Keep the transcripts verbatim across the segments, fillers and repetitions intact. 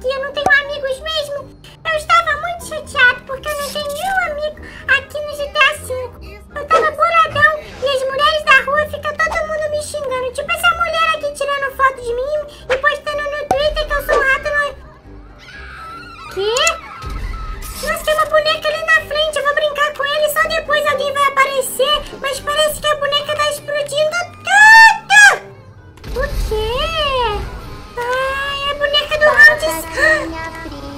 aqui, eu não tenho amigos mesmo. Eu estava muito chateado porque eu não tenho nenhum amigo aqui no G T A cinco. Eu tava boladão e as mulheres da rua ficam todo mundo me xingando. Tipo essa mulher aqui tirando foto de mim e postando no Twitter que eu sou um rato no... Quê? Nossa, tem uma boneca ali na frente, eu vou brincar com ele, só depois alguém vai aparecer. Mas parece que a boneca tá explodindo tudo! O quê? Ai, a boneca do Round...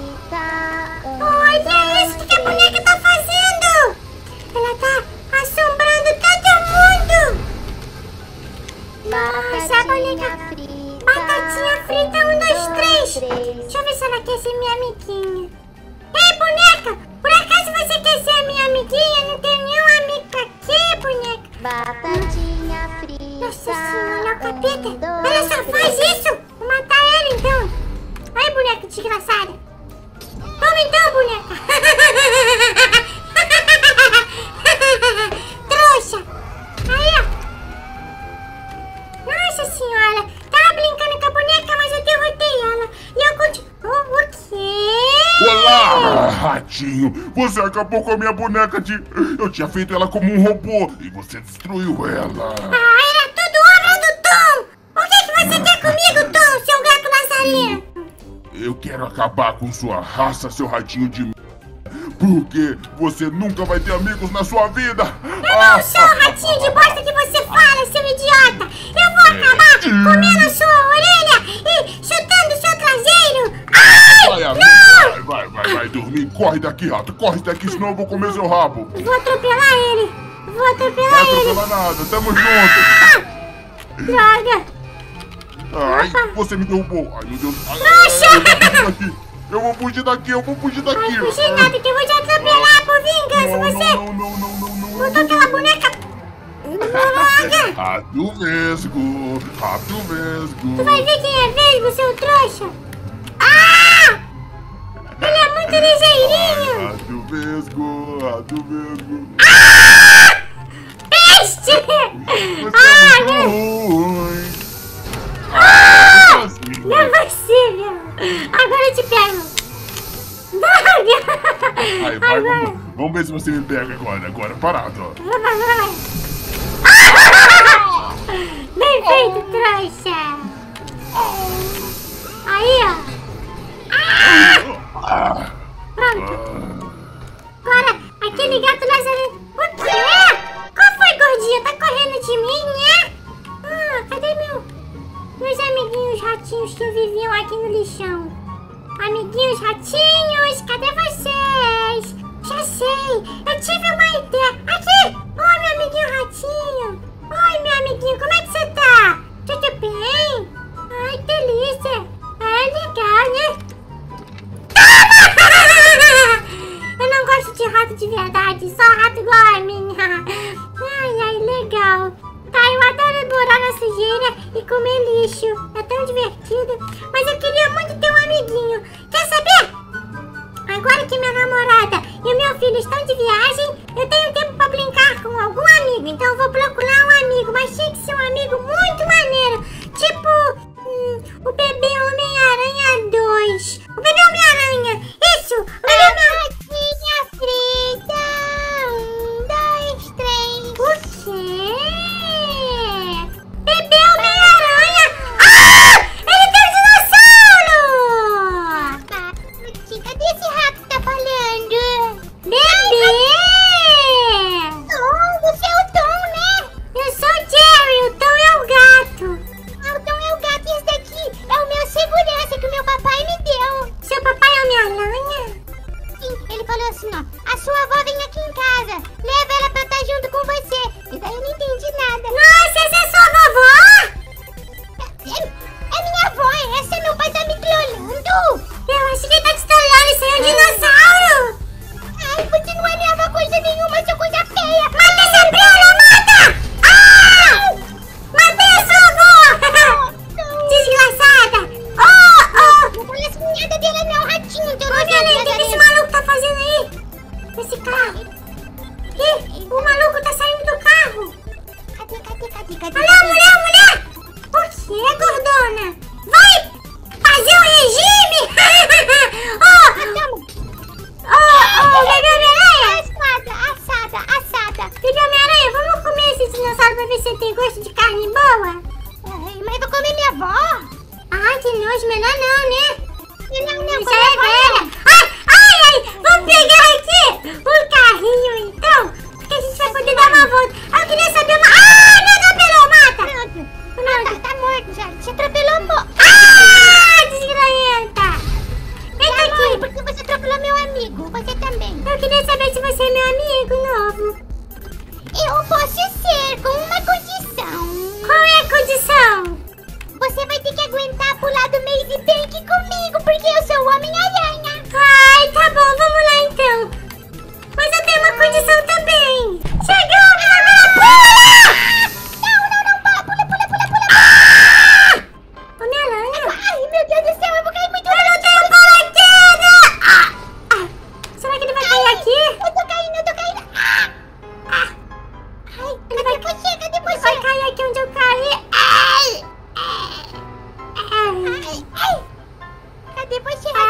Olha isso, o que a boneca tá fazendo? Ela tá assombrando todo mundo! Nossa, a boneca... Batatinha frita, um, dois, três. Deixa eu ver se ela quer ser minha amiguinha. Ei, boneca! Por acaso você quer ser minha amiguinha? Não tem nenhum amigo aqui, boneca. Batatinha frita. Nossa senhora, o capeta. Ela só faz isso. Vou matar ela, então. Ai, boneca desgraçada. Toma então, boneca. Trouxa. Aí, ó. Nossa senhora. Tava brincando com a boneca, mas eu derrotei ela. E eu continuo... Oh, o quê? Olá, ratinho! Você acabou com a minha boneca de... Eu tinha feito ela como um robô e você destruiu ela. Ah, era tudo obra do Tom! O que, que você quer comigo, Tom, seu gato lazarino? Eu quero acabar com sua raça, seu ratinho de... Porque você nunca vai ter amigos na sua vida. Eu não sou o ratinho de bosta que você fala, seu idiota! Eu vou acabar comendo a sua orelha e chutando seu traseiro! Ai, Vai, amigo, não! vai, vai, vai, vai dormir. Corre daqui, rato. Corre daqui, senão eu vou comer seu rabo. Vou atropelar ele! Vou atropelar Vai ele! atropelar nada. Tamo junto. Droga! Ai, Opa. você me derrubou. Ai, meu Deus. Ai, Trouxa! eu vou fugir daqui. Eu vou fugir daqui. Eu Ai, vou fugir daqui. fugir nada, que eu vou te atropelar por vingança, Não, você! não, não, não, não, não, Botou aquela boneca... Droga! Rato vesgo, rato vesgo. Tu vai ver quem é vesgo, seu trouxa! Ah! Ele é muito ligeirinho! Rato vesgo, rato vesgo. Ah! Peste! Você Ah, é meu... muito ruim. Ah! Assim, Não é possível! Agora eu te pego! Droga! Aí, vai, Agora... vamos, vamos ver se você me pega agora, agora, parado, ó. Vai, vai, vai! Ah! Bem feito, trouxa! Aí, ó! Ah! Pronto! Agora, aquele gato lazarento... O quê? Qual foi, gordinha? Tá correndo de mim, né? Ah, cadê meu... meus amiguinhos ratinhos que viviam aqui no lixão? Amiguinhos ratinhos, cadê vocês? Já sei, eu tive uma ideia. Aqui! Oi, meu amiguinho ratinho. Oi, meu amiguinho, como é que você tá? Tudo bem? Ai, que delícia. É legal, né? Eu não gosto de rato de verdade, só rato igual a mim. Ai, ai, legal. Tá, eu adoro morar na sujeira e comer lixo. É tão divertido. Mas eu queria muito ter um amiguinho. Quer saber? Agora que minha namorada e o meu filho estão de viagem, eu tenho tempo pra brincar com algum amigo. Então eu vou procurar um amigo, mas tinha que ser um amigo muito maneiro. Tipo, hum, o Bebê Homem-Aranha dois. O Bebê Homem-Aranha. Isso! O Bebê Homem-Aranha. Frita. Um, dois, três. O quê? Bebê Homem-Aranha! Ah! Ele tem um dinossauro! Batatinha, cadê esse rato que tá falando? Bebê! Tom, você é o Tom, né? Eu sou o Jerry! Não tem gosto de carne boa? Ai, mas eu vou comer minha avó. Ai, que nojo, melhor não, né? Não, não, Isso é velha. Ai, ai, ai, vamos pegar aqui o carrinho, então, porque a gente vai poder dar uma volta. Ah, eu queria saber uma... Ah, me atropelou, mata. Pronto. Pronto. Tá, tá morto já. Você atropelou, amor. Ah, desgranhenta. Vem Tá morto aqui. porque você atropelou meu amigo. Você também. Eu queria saber se você é meu amigo novo. Eu posso ser, com uma condição. Qual é a condição? Você vai ter que aguentar pular do Maze Bank comigo, porque eu sou o Homem-Aranha. Ai, tá bom, vamos lá então. Mas eu tenho uma condição também. Chegamos, agora pula! Não, não, não, pula, pula, pula, pula, pula. Ah! Homem-Aranha. Ai, meu Deus do céu, eu vou cair muito Eu não longe. tenho paraquedas! Ah! Ah! Será que ele vai cair aqui? Eu tô caindo, eu tô caindo. Ah! Ah! Ai, Ele cadê vai- você? Cadê Ele você? vai cair aqui onde eu caí. Ai! Ai! Ai, ai. Cadê você, Ratinho?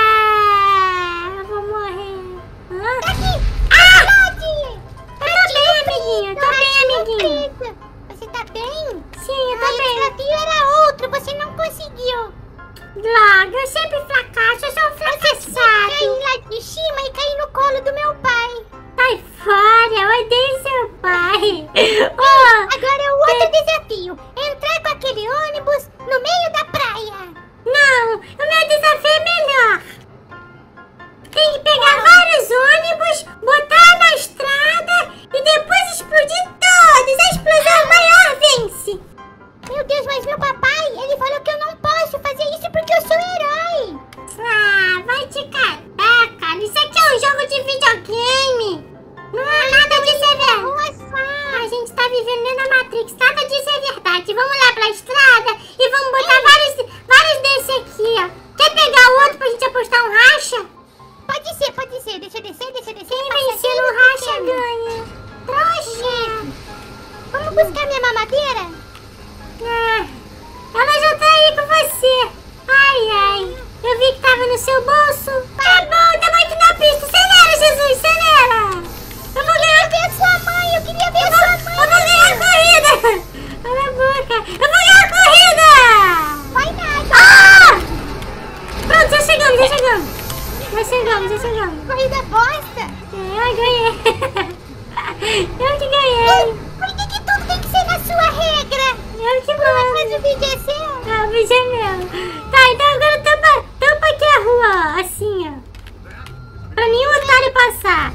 Ah! Eu vou morrer. Hã? Tá aqui. Ah! Ratinho. Eu tô bem, amiguinho. Eu tô bem, Ratinho amiguinho. preto. Você tá bem? Sim, eu tô Ai, o bem. desafio era outro, você não conseguiu. Droga, eu sempre fracasso. Eu sou um Caí fracassado. lá de cima e caí no colo do meu pai. Sai fora, eu odeio seu pai. Oh, Agora o outro desafio. Entrar com aquele ônibus no meio da praia. não, o meu desafio é melhor. Tem que pegar vários ônibus, botar na estrada e depois explodir todos. A explosão maior vence. Meu Deus, mas meu papai, ele falou que eu não posso fazer isso porque eu sou herói. Ah, vai te catar, cara. Isso aqui é um jogo de videogame. Não é nada disso é verdade. Nossa. A gente tá vivendo dentro da Matrix. Nada disso é verdade. Vamos lá pra estrada e vamos botar vários, vários desse aqui, ó. Quer pegar o outro pra gente apostar um racha? Pode ser, pode ser. Deixa eu descer, deixa eu descer. Quem Passa vencer aqui no racha pequeno. ganha. Trouxa. Vamos buscar minha mamadeira? Ah, ela já tá aí com você. Ai, ai. Eu vi que tava no seu bolso. Tá bom, tamo aqui na pista. Acelera, Jesus, acelera. Eu vou ganhar. Eu queria ver a sua mãe, eu queria ver a sua mãe. Eu vou ganhar a corrida. Olha a boca. Eu vou ganhar a corrida. Vai nada. Ah! Pronto, já chegamos, já chegamos. Já chegamos, já chegamos. Corrida bosta. É, eu ganhei. Eu que ganhei. Por que, que tudo tem que ser na sua regra? Eu que Mas mando. o vídeo é seu. Ah, o vídeo é meu. Tá, então agora tampa, tampa aqui a rua, ó, assim, ó. Pra nenhum otário passar.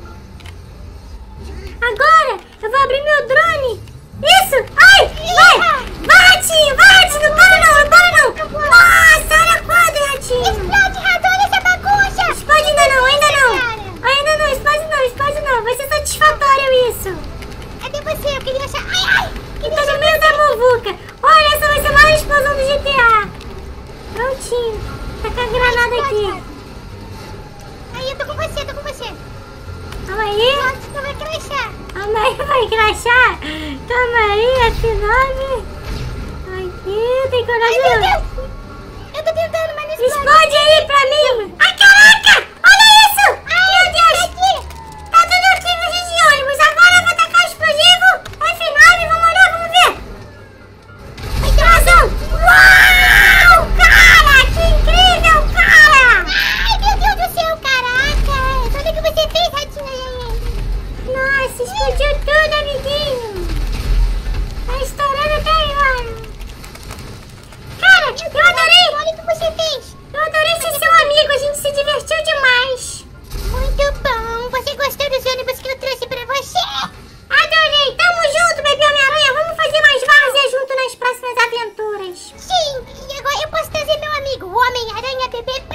Agora eu vou abrir meu drone. Isso! Ai! Vai! Vai, Ratinho! Vai, Ratinho! Não para não! Não para não! Nossa, olha quanto, Ratinho! Explode, rato, olha essa bagunça. Explode ainda não, ainda não! Ainda não, explode não, explode não! Vai ser satisfatório isso! Cadê você? Eu queria achar... Ai, ai. Tá no meio da muvuca! Olha, essa vai ser a maior explosão do G T A! Prontinho! Tá com a granada aqui! Aí, eu tô com você, tô com você. Calma aí! Nossa, tu vai crachar. Calma aí, vai crachar! Calma aí, F nove! Aqui, tem coragem Ai, meu não! Deus. Eu tô tentando, mas não explode. Explode aí pra mim! Ai, caraca! Olha isso! Meu Deus! Tá tudo aqui no Rio de ônibus! Agora eu vou tacar o explosivo! F nove, vamos olhar, vamos ver! Vai ter Razão! Uau! Cara, que incrível, cara! Ai, meu Deus do céu, caraca. Olha o que você fez, Ratinho. Nossa, explodiu tudo, amiguinho! Tá estourando até agora! Cara, eu adorei! Olha o que você fez. Eu adorei ser seu amigo, a gente se divertiu demais! Muito bom. Você gostou dos ônibus que eu trouxe pra você? Adorei! Tamo junto, bebê Homem-Aranha! Vamos fazer mais várzea junto nas próximas aventuras! Sim. E agora eu posso trazer meu amigo, o Homem-Aranha Bebê